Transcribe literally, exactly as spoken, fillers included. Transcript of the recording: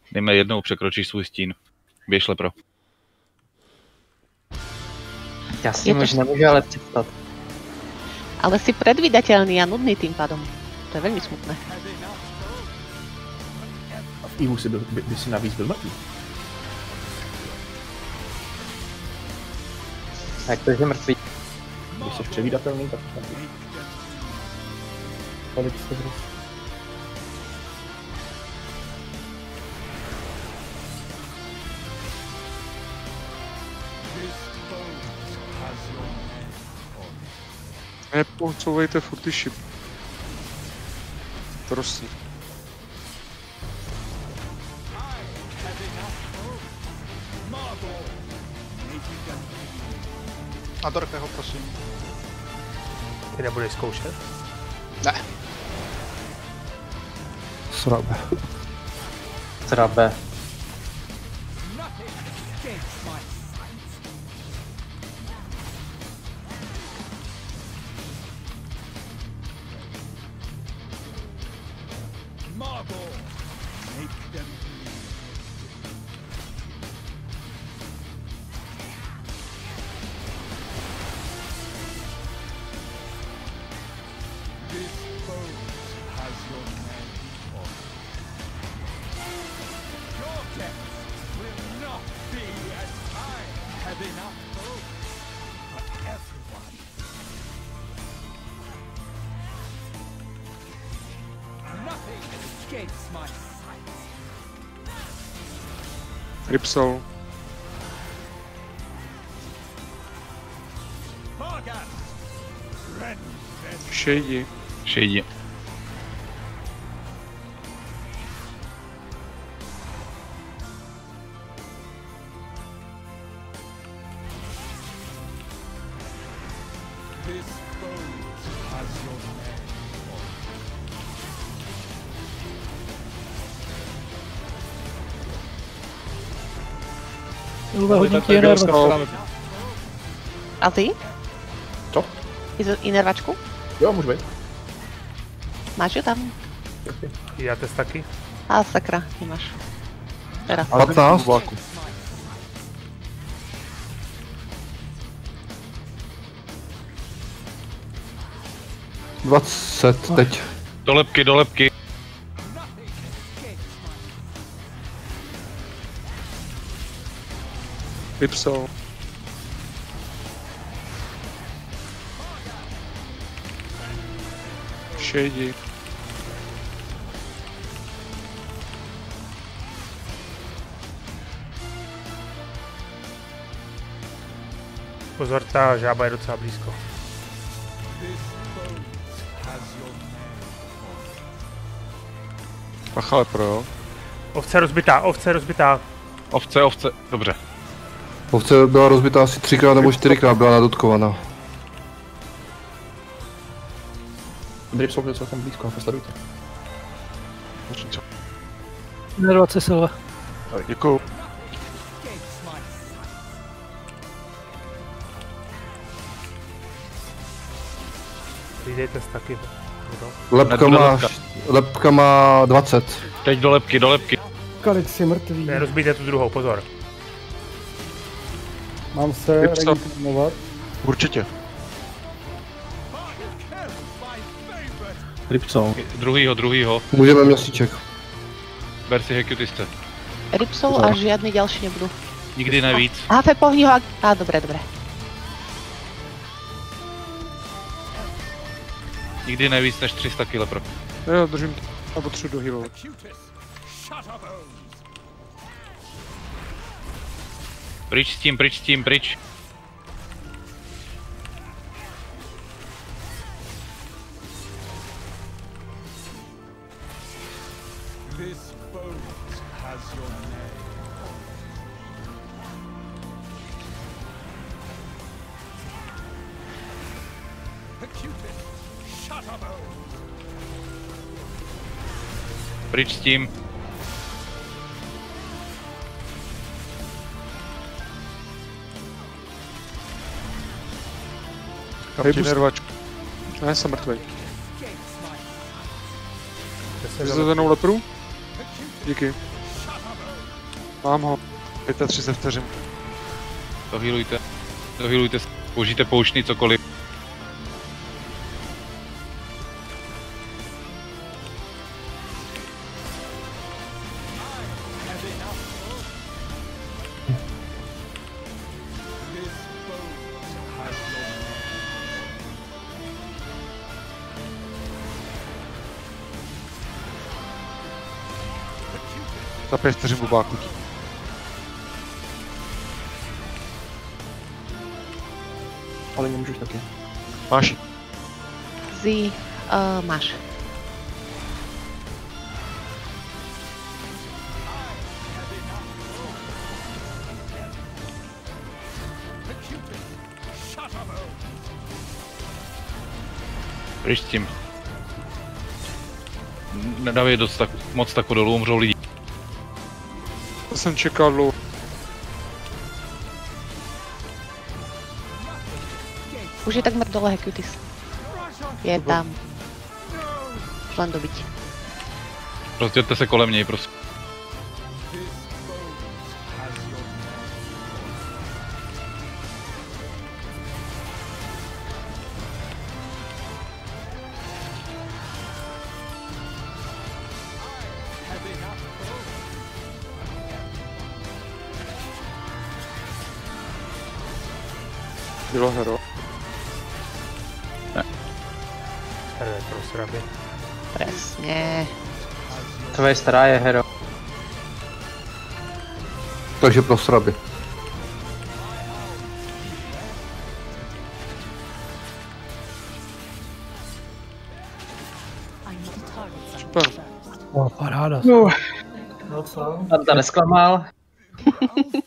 Dejme jednou překročíš svůj stín. Běž lepro. Já si možná nemůžu ale představit. Ale si predvídateľný a nudný tým pádom. To je veľmi smutné. A v Evu si byl, by, by si navíc byl mrtvý. Jak to, že mrtvý? Když jsi předvídatelný, tak už mrtvý. Kolik jste hry? Nepocouvejte furt ty šip. Prosím. A Dorkeho, prosím. Ty nebudeš zkoušet? Ne. Srabe. Srabe. Ripsol. Shady. Shady. Ilve, hodím ti inervačku. A ty? Co? Inervačku? Jo, můžu být. Máš ju tam? Já test taky. A sakra, nemáš. Teraz. patnáct. dvacet teď. Do lepky, do lepky. Ripsol. Shady. Pozor, ta žába je docela blízko. Bacha lepro, jo. Ovce rozbitá, ovce rozbitá. Ovce, ovce, dobře. Ovce byla rozbitá asi třikrát nebo čtyřikrát, byla nadotkovaná. Ripsol byl celkem blízko, posledujte. Inervace Silva. Děkuju. Vydej test taky. Lepka má, lepka má dvacet. Teď do lepky, do lepky. Kalix je mrtvý. Ne, rozbijte tu druhou, pozor. Mám se regenerovat? Určitě. Ripsol. Druhýho, druhýho. Můžeme měsíček. Ber si hekutiste. Ripsol a žiadny ďalší nebudú. Nikdy nevíc. A Fepovni ho... Á, dobre, dobre. Nikdy nevíc než tři sta kilo pro. Jo, držím to. A potřebuji dohealovat. Pryč s tím, pryč s tím, pryč. Pryč s tím. Kam ti nervačku. Ne, jsem mrtvej. Jsi za danou lepru? Díky. Mám ho. třicet pět vteřin. Dohýlujte. Dohýlujte, použijte pouštný cokoliv. Za pět vteřin bubáku. Ale nemůžeš taky. Máš. Zi, uh, máš. Pryč s tím. Nedávej dost tak, moc tako dolů, umřou lidi. To jsem čekal dlouho. Už je takmer dole Hekutis. Je tam. Len dobiť. Rozdělte se kolem něj, prosím. Bylo hero. Hero je pro sraby. Presne. Tvoje stará je hero. Takže pro sraby. Super. O, paráda. No. Tam to nesklamal.